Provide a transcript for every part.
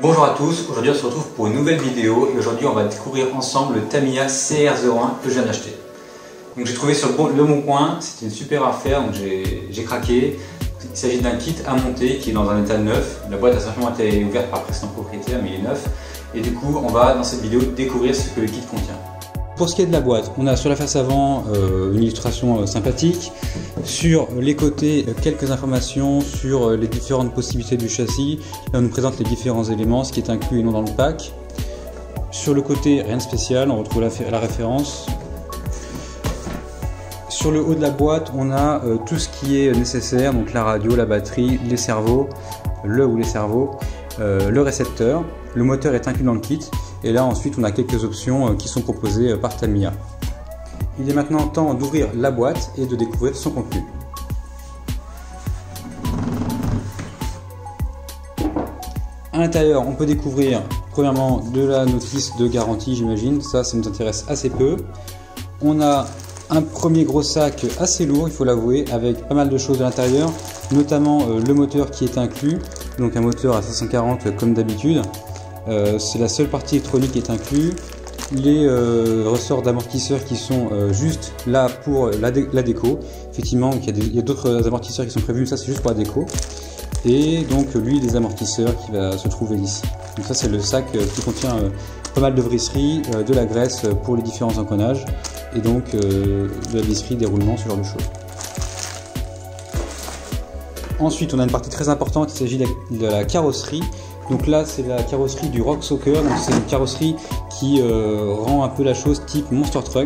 Bonjour à tous, aujourd'hui on se retrouve pour une nouvelle vidéo et aujourd'hui on va découvrir ensemble le Tamiya CR01 que je viens d'acheter. Donc j'ai trouvé sur le Bon Coin, c'était une super affaire, donc j'ai craqué. Il s'agit d'un kit à monter qui est dans un état neuf. La boîte a simplement été ouverte par le précédent propriétaire mais il est neuf. Et du coup on va dans cette vidéo découvrir ce que le kit contient. Pour ce qui est de la boîte, on a sur la face avant une illustration sympathique, sur les côtés quelques informations sur les différentes possibilités du châssis. Là on nous présente les différents éléments, ce qui est inclus et non dans le pack. Sur le côté rien de spécial, on retrouve la référence. Sur le haut de la boîte on a tout ce qui est nécessaire, donc la radio, la batterie, les servos, le récepteur. Le moteur est inclus dans le kit. Et là ensuite on a quelques options qui sont proposées par Tamiya. Il est maintenant temps d'ouvrir la boîte et de découvrir son contenu. À l'intérieur on peut découvrir premièrement de la notice de garantie, j'imagine, ça nous intéresse assez peu. On a un premier gros sac assez lourd, il faut l'avouer, avec pas mal de choses à l'intérieur, notamment le moteur qui est inclus, donc un moteur à 540 comme d'habitude. C'est la seule partie électronique qui est inclue. Les ressorts d'amortisseurs qui sont juste là pour la déco. Effectivement, il y a d'autres amortisseurs qui sont prévus, ça c'est juste pour la déco. Et donc l'huile des amortisseurs qui va se trouver ici. Donc ça c'est le sac qui contient pas mal de visserie, de la graisse pour les différents enconages et donc de la visserie, des roulements, ce genre de choses. Ensuite on a une partie très importante, il s'agit de la carrosserie. Donc là c'est la carrosserie du Rock Soccer, donc c'est une carrosserie qui rend un peu la chose type Monster Truck.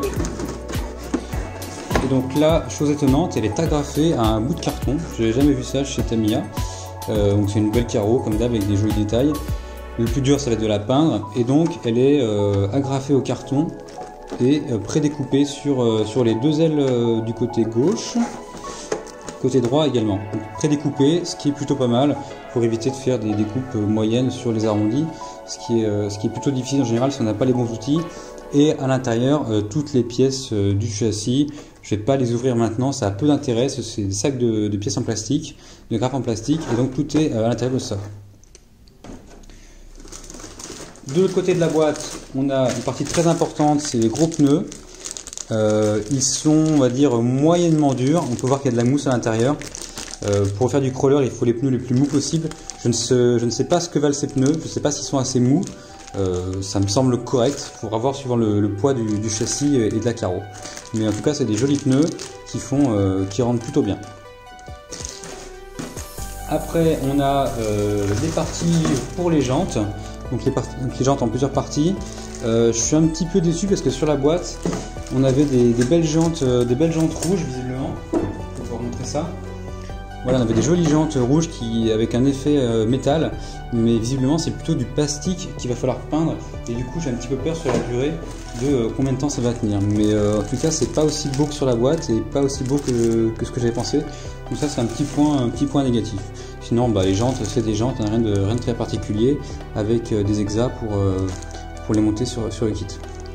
Et donc là, chose étonnante, elle est agrafée à un bout de carton, je n'avais jamais vu ça chez Tamiya. Donc c'est une belle carreau comme d'hab avec des jolis détails. Le plus dur ça va être de la peindre et donc elle est agrafée au carton et prédécoupée sur les deux ailes du côté gauche. Côté droit également, prédécoupé, ce qui est plutôt pas mal pour éviter de faire des découpes moyennes sur les arrondis, ce qui est plutôt difficile en général si on n'a pas les bons outils. Et à l'intérieur, toutes les pièces du châssis, je ne vais pas les ouvrir maintenant, ça a peu d'intérêt, c'est des sacs de pièces en plastique, de grappes en plastique, et donc tout est à l'intérieur de ça. De l'autre côté de la boîte, on a une partie très importante, c'est les gros pneus. Ils sont, on va dire, moyennement durs. On peut voir qu'il y a de la mousse à l'intérieur. Pour faire du crawler, il faut les pneus les plus mous possible. Je ne sais pas ce que valent ces pneus. Je ne sais pas s'ils sont assez mous. Ça me semble correct. Il faudra voir suivant le poids du châssis et de la carreau. Mais en tout cas, c'est des jolis pneus qui rendent plutôt bien. Après, on a des parties pour les jantes. Donc les jantes en plusieurs parties. Je suis un petit peu déçu parce que sur la boîte on avait des belles jantes rouges visiblement. Je vais vous montrer ça. Voilà, on avait des jolies jantes rouges avec un effet métal, mais visiblement c'est plutôt du plastique qu'il va falloir peindre et du coup j'ai un petit peu peur sur la durée de combien de temps ça va tenir. Mais en tout cas c'est pas aussi beau que sur la boîte et pas aussi beau que ce que j'avais pensé. Donc ça c'est un petit point négatif. Sinon les jantes c'est des jantes, rien de très particulier avec des hexas pour les monter sur le kit.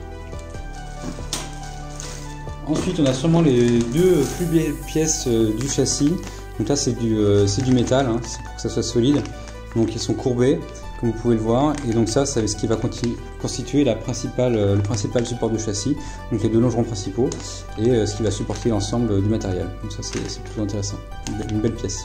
Ensuite on a sûrement les deux plus belles pièces du châssis. Donc là c'est du métal, hein, c'est pour que ça soit solide. Donc ils sont courbés comme vous pouvez le voir et donc ça c'est ce qui va constituer le principal support du châssis. Donc les deux longerons principaux et ce qui va supporter l'ensemble du matériel. Donc ça c'est plutôt intéressant, une belle pièce.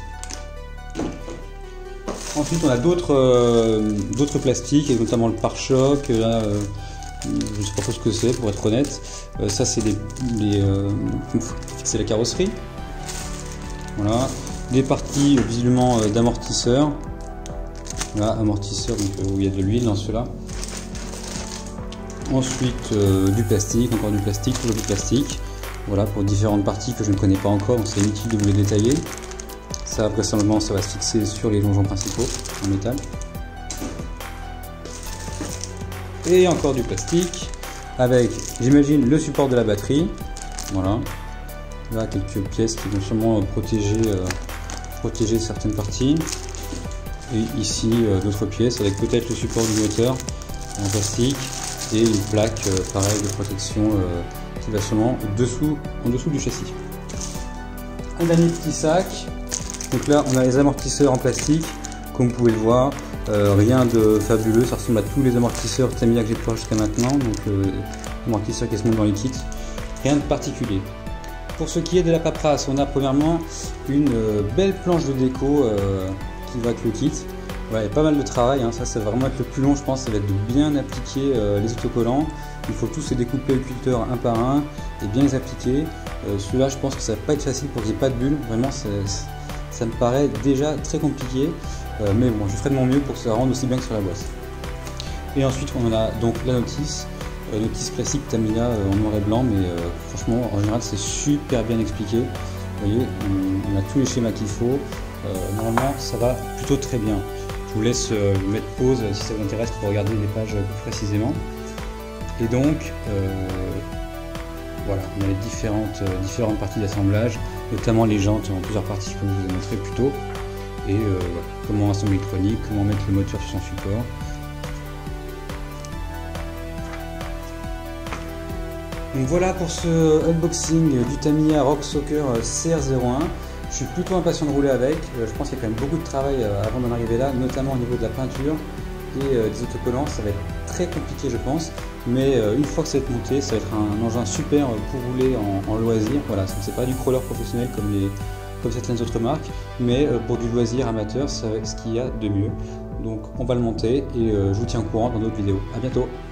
Ensuite on a d'autres plastiques et notamment le pare-choc. Là, je ne sais pas trop ce que c'est pour être honnête. Ça c'est c'est la carrosserie. Voilà. Des parties visiblement d'amortisseurs. Là, amortisseur donc, où il y a de l'huile dans ceux-là. Ensuite du plastique, encore du plastique, toujours du plastique. Voilà pour différentes parties que je ne connais pas encore, donc c'est inutile de vous les détailler. Ça vraisemblablement ça va se fixer sur les longerons principaux en métal. Et encore du plastique avec, j'imagine, le support de la batterie. Voilà. Là quelques pièces qui vont sûrement protéger certaines parties. Et ici d'autres pièces avec peut-être le support du moteur en plastique et une plaque pareil de protection qui va sûrement en dessous du châssis. Un dernier petit sac. Donc là on a les amortisseurs en plastique comme vous pouvez le voir, Rien de fabuleux, ça ressemble à tous les amortisseurs Tamiya que j'ai pu jusqu'à maintenant, donc amortisseurs qui se montent dans les kits. Rien de particulier. Pour ce qui est de la paperasse, on a premièrement une belle planche de déco qui va avec le kit. Voilà, il y a pas mal de travail, hein. Ça c'est vraiment être le plus long, je pense, ça va être de bien appliquer les autocollants. Il faut tous les découper au cutter un par un et bien les appliquer. Celui-là, je pense que ça va pas être facile pour qu'il n'y ait pas de bulles. Vraiment, ça me paraît déjà très compliqué. Mais bon, je ferai de mon mieux pour que ça rende aussi bien que sur la boîte. Et ensuite, on a donc la notice. Notice classique Tamiya en noir et blanc, mais franchement, en général, c'est super bien expliqué. Vous voyez, on a tous les schémas qu'il faut. Normalement, ça va plutôt très bien. Je vous laisse mettre pause si ça vous intéresse pour regarder les pages plus précisément. Et donc, voilà, on a les différentes parties d'assemblage, notamment les jantes en plusieurs parties comme je vous ai montré plus tôt. Et voilà, comment assembler l'électronique, comment mettre le moteur sur son support. Donc voilà pour ce unboxing du Tamiya Rock Soccer CR01. Je suis plutôt impatient de rouler avec. Je pense qu'il y a quand même beaucoup de travail avant d'en arriver là, notamment au niveau de la peinture et des autocollants. Ça va être très compliqué, je pense. Mais une fois que ça va être monté, ça va être un engin super pour rouler en loisir. Voilà, c'est pas du crawler professionnel comme certaines autres marques, mais pour du loisir amateur, c'est ce qu'il y a de mieux. Donc on va le monter et je vous tiens au courant dans d'autres vidéos. A bientôt.